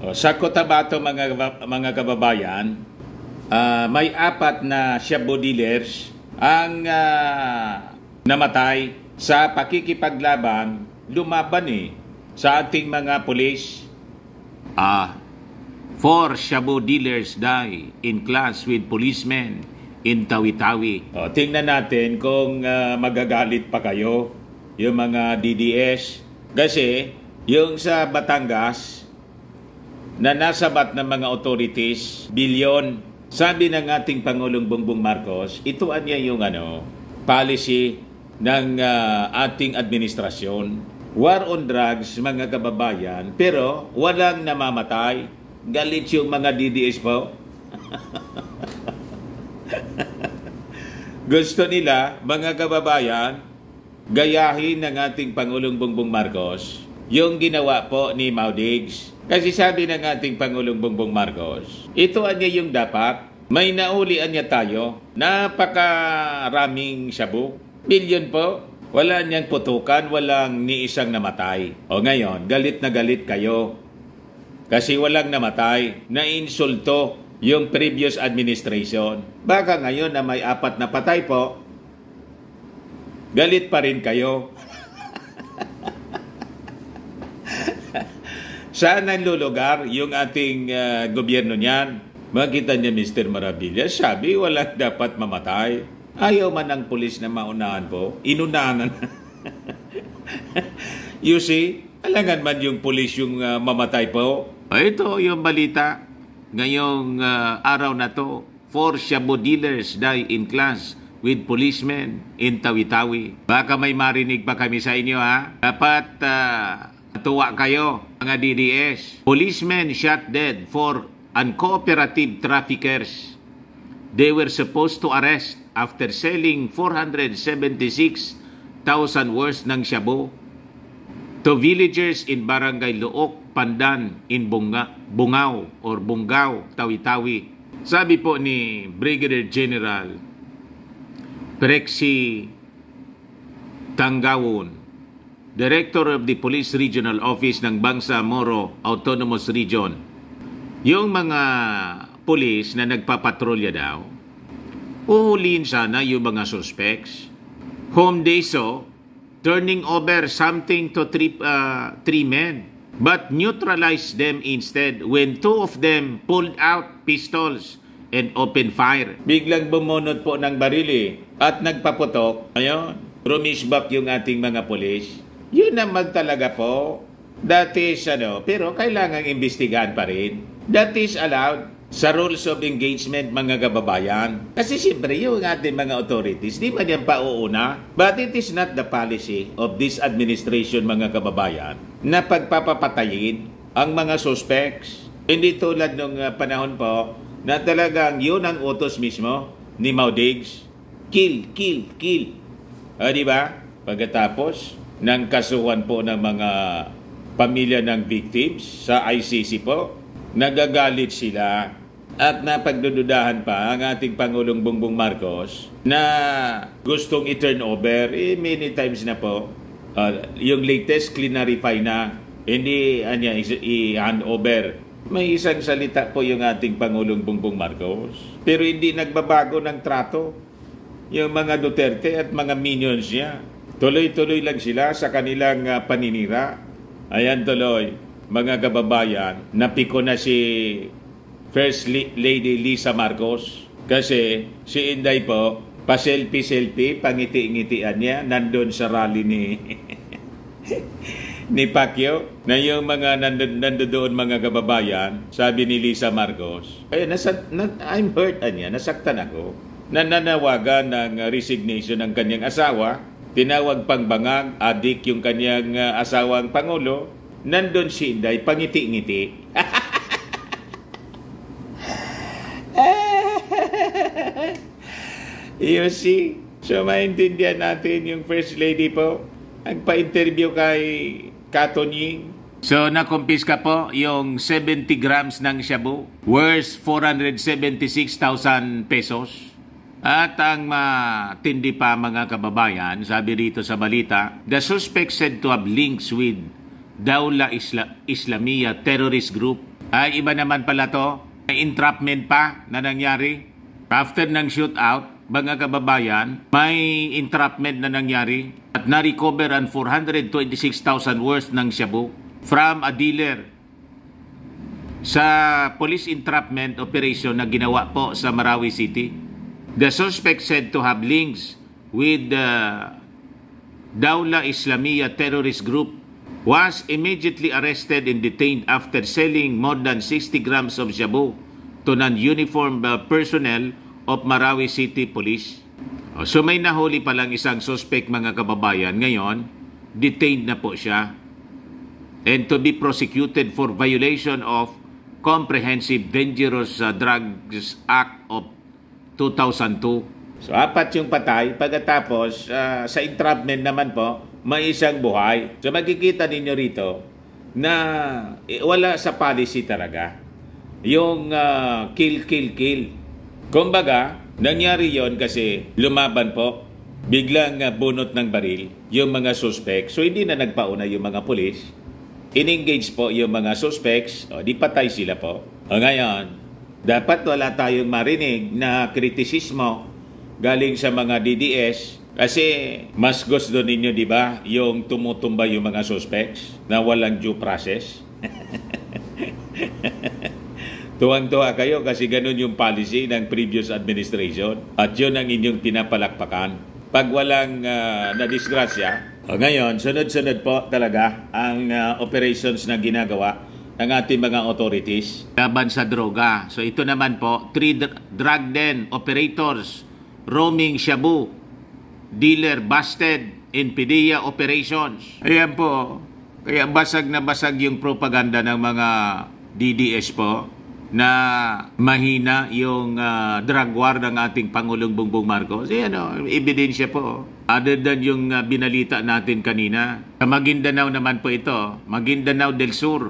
Sa Cotabato mga kababayan, may 4 na shabu dealers ang namatay sa pakikipaglaban lumaban sa ating mga pulis. 4 shabu dealers die in clash with policemen in Tawi-Tawi. Tingnan natin kung magagalit pa kayo yung mga DDS. Kasi yung sa Batangas na nasabat ng mga authorities, bilyon. Sabi ng ating Pangulong Bongbong Marcos, ito anya yung policy ng ating administrasyon. War on drugs, mga kababayan, pero walang namamatay. Galit yung mga DDS po. Gusto nila, mga kababayan, gayahin ng ating Pangulong Bongbong Marcos yung ginawa po ni Maudigs. Kasi sabi ng ating Pangulong Bongbong Marcos, ito anya yung dapat. May naulian niya tayo. Napakaraming shabu. Bilyon po. Wala niyang putukan, walang ni isang namatay. O ngayon, galit na galit kayo. Kasi walang namatay. Nainsulto yung previous administration. Baka ngayon na may 4 na patay po, galit pa rin kayo. Saan ang lulugar yung ating gobyerno niyan? Makita niya Mr. Maravilla, sabi walang dapat mamatay. Ayaw man ng pulis na maunahan po. Inunahan. You see, alangan man yung pulis yung mamatay po. Ito yung balita. Ngayong araw na to, 4 shabu dealers die in clash with policemen in Tawi-Tawi. Baka may marinig pa kami sa inyo ha. Dapat tuwa kayo, mga DDS. Policemen shot dead for uncooperative traffickers. They were supposed to arrest after selling 476,000 worth ng shabu to villagers in Barangay Luok, Pandan, in Bungao, Tawi-Tawi. Sabi po ni Brigadier General Prexy Tanggawon, Director of the Police Regional Office ng Bangsamoro Autonomous Region, yung mga pulis na nagpapatrolya daw, uhulihin sana yung mga suspects. Whom they saw turning over something to three men, but neutralized them instead when 2 of them pulled out pistols and opened fire. Biglang bumunot po ng barili at nagpaputok. Ayun, rumisbak yung ating mga pulis. Yun ang magtalaga po. That is, pero kailangang imbestigahan pa rin. That is allowed sa rules of engagement, mga kababayan. Kasi siyempre, yung ating mga authorities, di man yan pauuna. But it is not the policy of this administration, mga kababayan, na pagpapapatayin ang mga suspects. Hindi tulad nung panahon po, na talagang yun ang utos mismo ni Maudigs. Kill. Di ba? Pagkatapos ng kasuhan po ng mga pamilya ng victims sa ICC po, nagagalit sila at napagdududahan pa ang ating Pangulong Bongbong Marcos na gustong i-turn over. Many times na po, yung latest clarify na, hindi i-hand over. May isang salita po yung ating Pangulong Bongbong Marcos, pero hindi nagbabago ng trato yung mga Duterte at mga minions niya. Tuloy-tuloy lang sila sa kanilang paninira. Ayan tuloy, mga kababayan, napiko na si First Lady Lisa Marcos kasi si Inday po, pa-selfie, pangiti-ngitian niya, nandun sa rally ni Pacquiao, na yung mga nandoon mga kababayan, sabi ni Lisa Marcos, I'm hurt niya, nasaktan ako, nananawagan ng resignation ng kanyang asawa. Tinawag pang bangag, adik yung kanyang asawang Pangulo. Nandun si Inday, pangiti-ngiti. You see? So, maintindihan natin yung First Lady po. Nagpa-interview kay Katonying. So, nakumpiska po yung 70 grams ng shabu worth 476,000 pesos. At ang matindi pa, mga kababayan, sabi rito sa balita, the suspect said to have links with Dawla Islamiyah terrorist group Ay, iba naman pala to. May entrapment pa na nangyari. After ng shootout, mga kababayan, may entrapment na nangyari at na-recover ang 426,000 worth ng shabu from a dealer sa police entrapment operation na ginawa po sa Marawi City. The suspect said to have links with the Dawla Islamiyah terrorist group was immediately arrested and detained after selling more than 60 grams of shabu to non-uniformed personnel of Marawi City Police. So may nahuli pa lang isang suspect, mga kababayan. Ngayon, detained na po siya and to be prosecuted for violation of Comprehensive Dangerous Drugs Act of 2002. So, 4 yung patay. Pagkatapos, sa entrapment naman po, may isang buhay. So, makikita ninyo rito na wala sa policy talaga yung kill, kill, kill. Kumbaga, nangyari yon kasi lumaban po, biglang bunot ng baril yung mga suspect. So, hindi na nagpauna yung mga pulis. In-engage po yung mga suspects. O, di patay sila po. O, ngayon, dapat wala tayong marinig na kritisismo galing sa mga DDS kasi mas gusto ninyo, di ba, yung tumutumba yung mga suspects na walang due process. Tuwang-tuwa kayo kasi ganun yung policy ng previous administration at yun ang inyong pinapalakpakan. Pag walang nadisgrasya, ngayon, sunod-sunod po talaga ang operations na ginagawa ng ating mga authorities laban sa droga. So ito naman po, 3 drug den operators roaming shabu, dealer busted in PDEA operations. Ayan po, kaya basag na basag yung propaganda ng mga DDS po na mahina yung drug war ng ating Pangulong Bongbong Marcos. Ayan, ebidensya po. Other than yung binalita natin kanina. Sa Maguindanao naman po ito, Maguindanao del Sur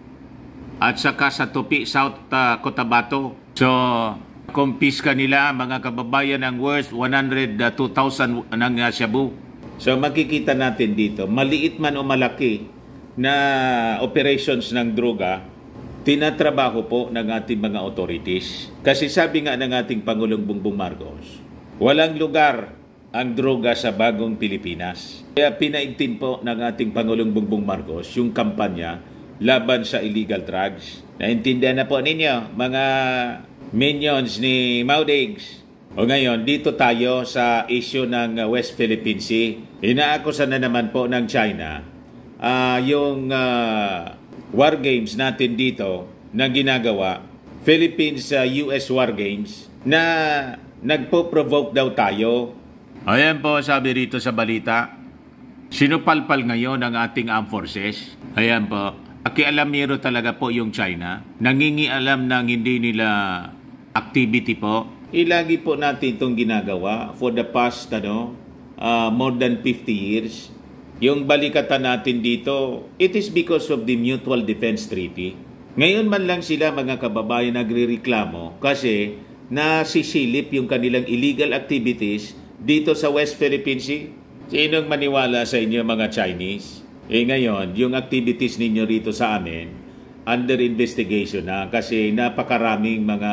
at saka sa Tupi, South Cotabato. So, kumpiska nila, mga kababayan, ang worth 102,000 ng shabu. So, makikita natin dito, maliit man o malaki na operations ng droga, tinatrabaho po ng ating mga authorities. Kasi sabi nga ng ating Pangulong Bongbong Marcos, walang lugar ang droga sa bagong Pilipinas. Kaya pinaigtin po ng ating Pangulong Bongbong Marcos yung kampanya laban sa illegal drugs. Naintindihan na po ninyo, mga minions ni Maudigs. O ngayon, dito tayo sa issue ng West Philippine Sea. Inaakusan na naman po ng China yung war games natin dito na ginagawa, Philippines-US war games, na nagpo-provoke daw tayo. Ayan po, sabi rito sa balita, sinupalpal ngayon ang ating armed forces. Ayan po, pakialamero talaga po yung China. Nangingialam ng hindi nila activity po. Lagi po natin itong ginagawa for the past more than 50 years. Yung balikatan natin dito, it is because of the Mutual Defense Treaty. Ngayon man lang sila, mga kababayan, nagrereklamo kasi nasisilip yung kanilang illegal activities dito sa West Philippine Sea. Sinong maniwala sa inyo, mga Chinese? Ngayon, yung activities ninyo rito sa amin, under investigation na kasi napakaraming mga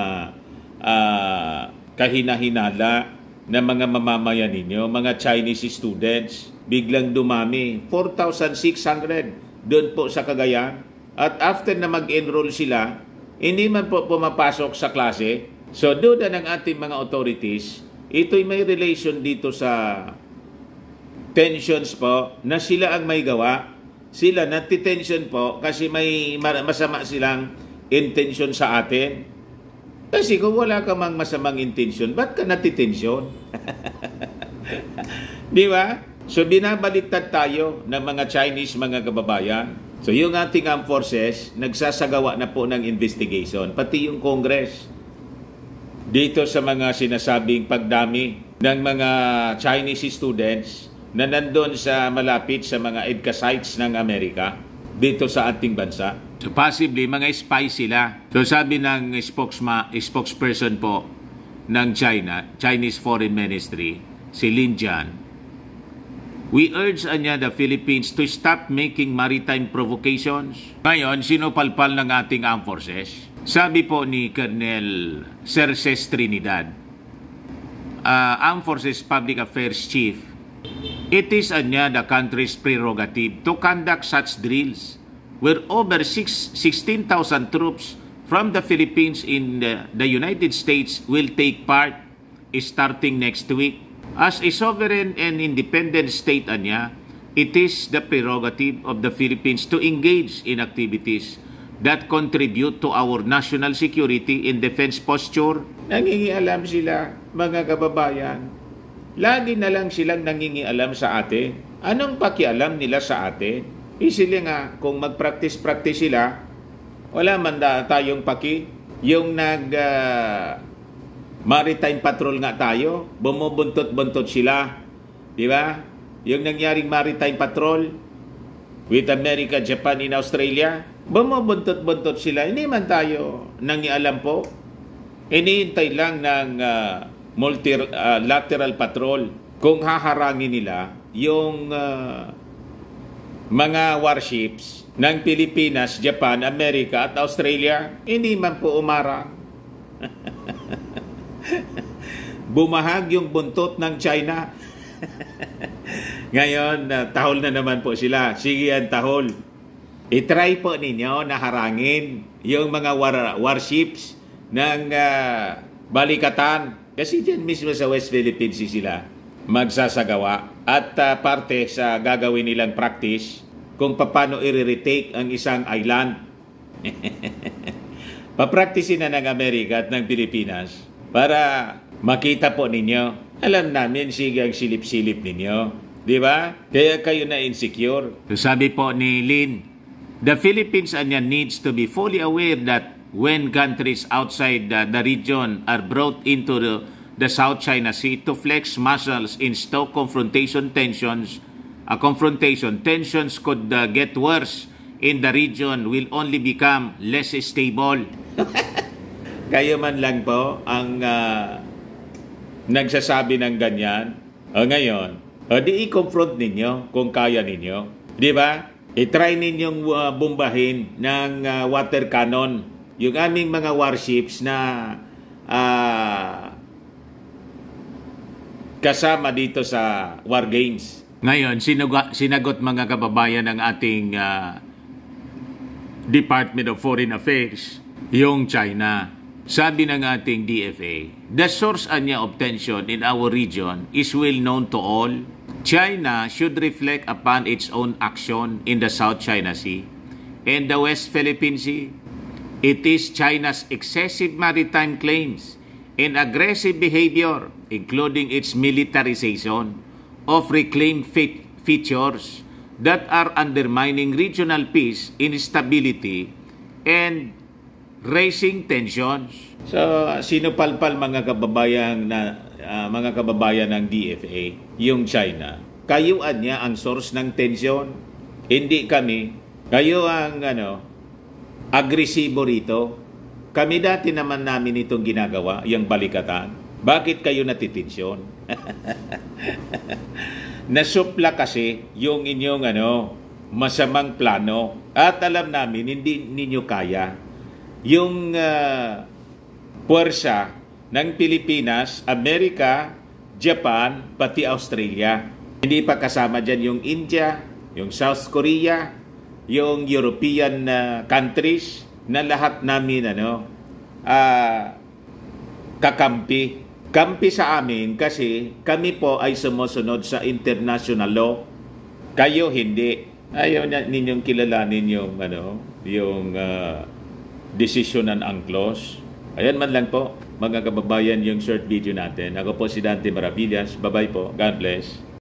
kahina-hinala na mga mamamayan ninyo, mga Chinese students, biglang dumami. 4,600 doon po sa Cagayan. At after na mag-enroll sila, hindi man po pumapasok sa klase. So doon na ng ating mga authorities, ito'y may relation dito sa tensions po na sila ang may gawa. Sila natitension po kasi may masama silang intention sa atin. Kasi kung wala ka mang masamang intention, ba't ka natitension? Di ba? So binabaliktad tayo ng mga Chinese, mga kababayan. So yung ating armed forces, nagsasagawa na po ng investigation, pati yung Congress. Dito sa mga sinasabing pagdami ng mga Chinese students na nandun sa malapit sa mga EDCA sites ng Amerika, dito sa ating bansa. So possibly, mga spy sila. So sabi ng spokesperson po ng China, Chinese Foreign Ministry, si Lin Jian, We urge anya the Philippines to stop making maritime provocations. Ngayon, sinupalpal ng ating armed forces. Sabi po ni Colonel Cerces Trinidad, Armed Forces Public Affairs Chief, it is anya the country's prerogative to conduct such drills where over 16,000 troops from the Philippines in the United States will take part starting next week. As a sovereign and independent state anya, it is the prerogative of the Philippines to engage in activities that contribute to our national security in defense posture. Nangingialam sila, mga kababayan. Lagi na lang silang nangingialam sa atin. Anong pakialam nila sa atin? Sila nga, kung mag-practice sila, wala man tayong paki. Yung maritime patrol nga tayo, bumubuntot-buntot sila. Di ba? Yung nangyaring maritime patrol with America, Japan, and Australia, bumubuntot-buntot sila. Hindi man tayo nangialam po. Iniintay lang ng multilateral patrol kung haharangin nila yung mga warships ng Pilipinas, Japan, America, at Australia. Hindi man po umarang. Bumahag yung buntot ng China. Ngayon, tahol na naman po sila. Sige yan, tahol. I-try po ninyo na harangin yung mga warships ng balikatan. Kasi dyan mismo sa West Philippines sila magsasagawa. At parte sa gagawin nilang practice kung paano i-retake ang isang island. Papracticein na ng Amerika at ng Pilipinas para makita po ninyo. Alam namin, sige ang silip-silip ninyo. Di ba? Kaya kayo na insecure. Sabi po ni Lin, the Philippines anya needs to be fully aware that when countries outside the region are brought into the South China Sea to flex muscles in stoke confrontation tensions could get worse in the region will only become less stable. Kayo man lang po ang nagsasabi ng ganyan. Ngayon, di i-confront ninyo kung kaya ninyo. Di ba? I-try ninyong bombahin ng water cannon yung aming mga warships na kasama dito sa war games. Ngayon, sinagot mga kababayan ng ating Department of Foreign Affairs, yung China. Sabi ng ating DFA, the source anya of tension in our region is well known to all. China should reflect upon its own action in the South China Sea and the West Philippine Sea. It is China's excessive maritime claims and aggressive behavior, including its militarization of reclaimed features that are undermining regional peace, instability, and raising tensions. So, sinupalpal mga kababayan ng DFA, yung China. Kayuan niya ang source ng tension. Hindi kami. Kayo ang agresibo rito. Kami dati naman namin itong ginagawa, yung balikatan. Bakit kayo natitensyon? Nasupla kasi yung inyong masamang plano. At alam namin, hindi ninyo kaya. Yung puwersa ng Pilipinas, Amerika, Japan, pati Australia. Hindi pa kasama dyan yung India, yung South Korea, yung European countries na lahat namin kakampi. Kampi sa amin kasi kami po ay sumusunod sa international law. Kayo hindi. Ayaw ninyong kilalanin yung decision and UNCLOS. Ayan man lang po, mga kababayan, yung short video natin. Ako po si Dante Maravillas. Bye-bye po. God bless.